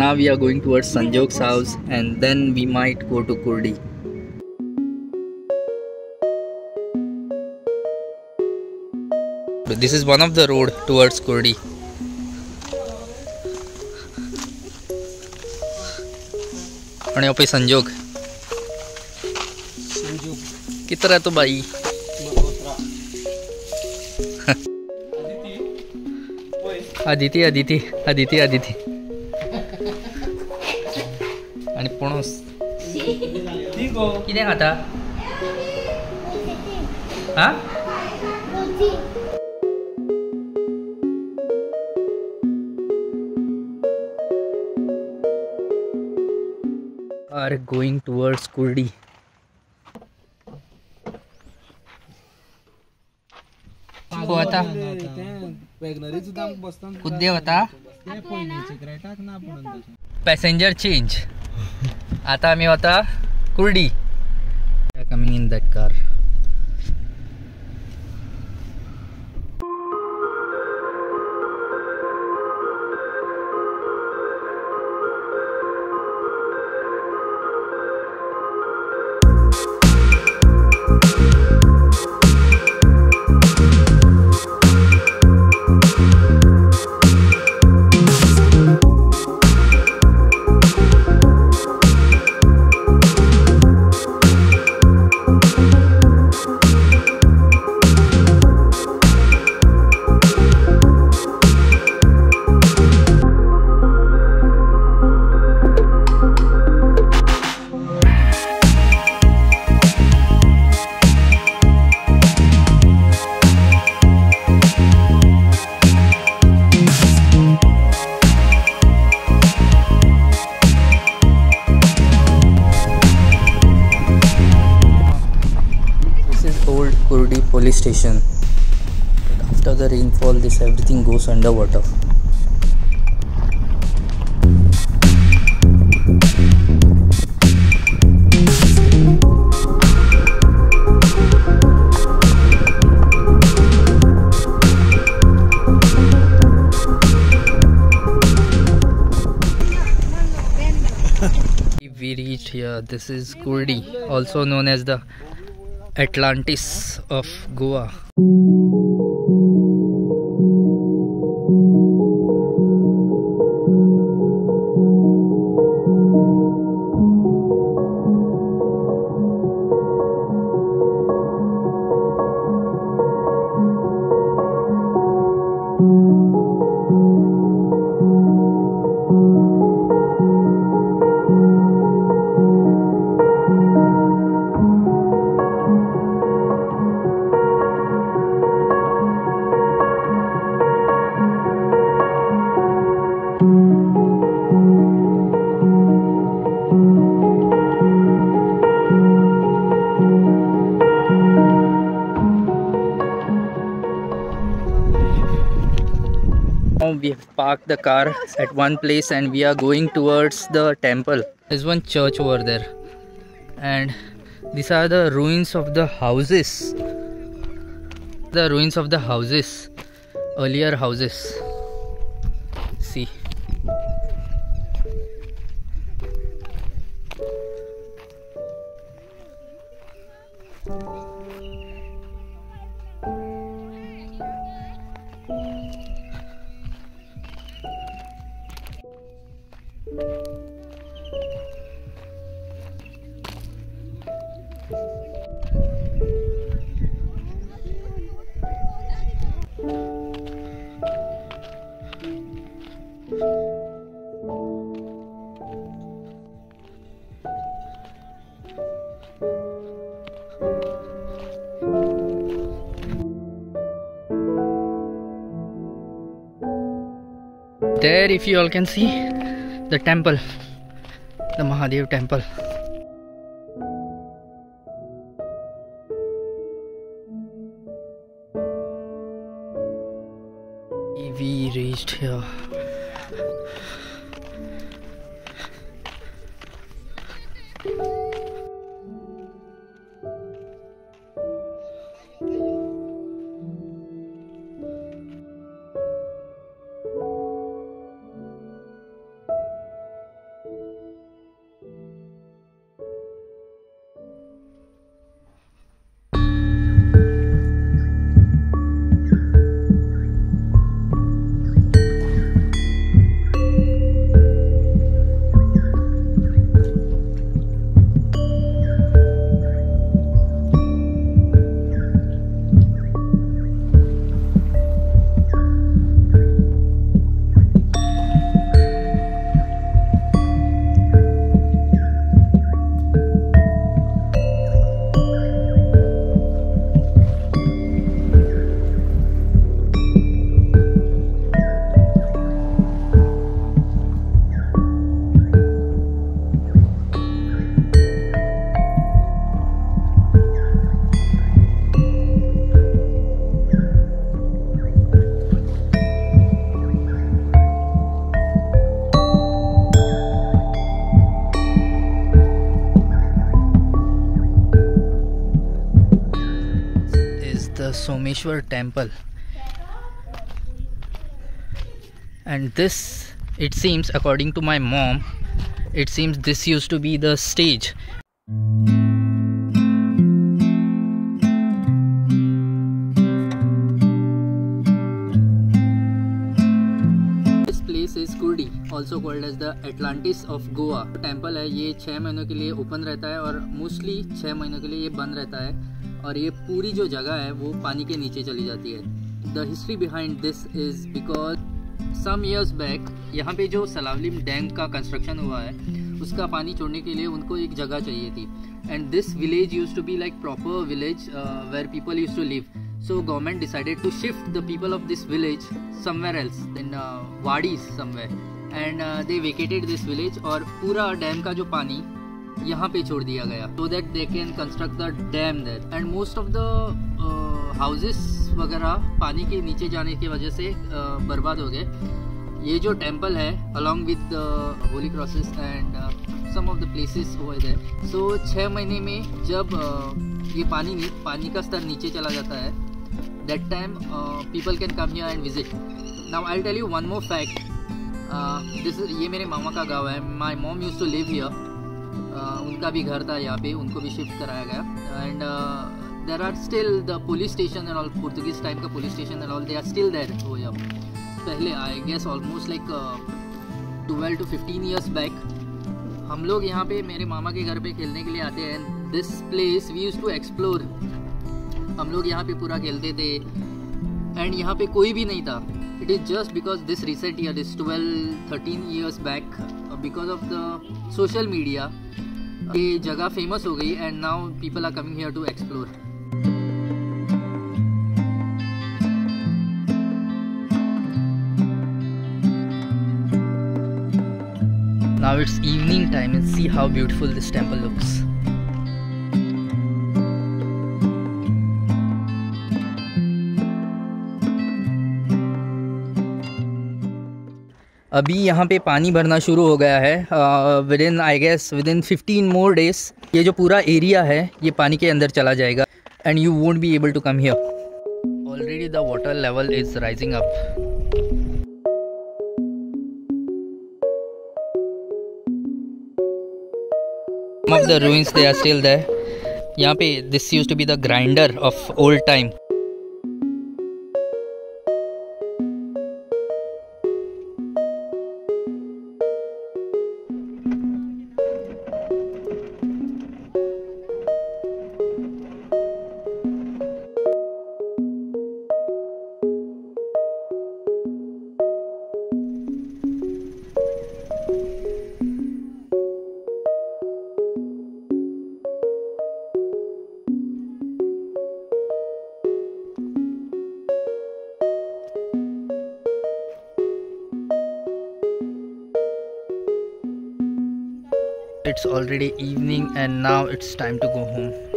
now we are going towards Sanjog's house, and then we might go to Kurdi. This is one of the road towards Kurdi. And यहाँ पे संजोग कितना है तो भाई आदिती आदिती आदिती आदिती आणि पणस किती खाता हा are going towards Kurdi. होता कुद्दे होता पॅसेंजर चेंज आता आम्ही होता Kurdi coming in that car. Kurdi police station. After the rainfall, this everything goes underwater. We reached here. This is Kurdi, also known as the Atlantis of Goa. We have parked the car at one place and we are going towards the temple. There's one church over there, and these are the ruins of the houses. The ruins of the houses, earlier houses. See. There, if you all can see, the temple, the Mahadev temple. We reached here. Someshwar temple, and this, it seems, according to my mom, it seems this used to be the stage. This place is Kurdi, also called as the Atlantis of Goa. Temple है, ये 6 महीनों के लिए open रहता है और mostly 6 महीनों के लिए ये बंद रहता है, और ये पूरी जो जगह है वो पानी के नीचे चली जाती है. The history behind this is because some years back यहाँ पे जो सलावलिम डैम का कंस्ट्रक्शन हुआ है उसका पानी छोड़ने के लिए उनको एक जगह चाहिए थी, and this village used to be like proper village where people used to live. So government decided to shift the people of this village somewhere else, in wadis somewhere, and they vacated this village और पूरा dam का जो पानी यहाँ पे छोड़ दिया गया, so that they can construct the dam there. And most of the houses वगैरह पानी के नीचे जाने की वजह से बर्बाद हो गए. ये जो टेम्पल है along with the holy crosses and some of the places over there, so 6 महीने में जब ये पानी का स्तर नीचे चला जाता है, that time people can come here and visit. Now I'll tell you one more fact. ये मेरे मामा का गाँव है. My mom used to live here. उनका भी घर था यहाँ पे, उनको भी शिफ्ट कराया गया. And there are still the police station and all, Portuguese time का police station and all, they are still there over here. पहले I guess almost like 12 to 15 years back हम लोग यहाँ पे मेरे मामा के घर पे खेलने के लिए आते हैं. This place we used to explore. हम लोग यहाँ पे पूरा खेलते थे, एंड यहाँ पे कोई भी नहीं था. It is just because this recent year, this 12-13 years back, because of the social media ये जगह फेमस हो गई, and now people are coming here to explore. Now it's evening time and see how beautiful this temple looks. अभी यहाँ पे पानी भरना शुरू हो गया है. विदिन 15 more days ये जो पूरा एरिया है ये पानी के अंदर चला जाएगा, and you won't be able to come here. Already the water level is rising up. Some of the ruins, they are still there. यहाँ पे this used to be the grinder of old time. It's already evening and now it's time to go home.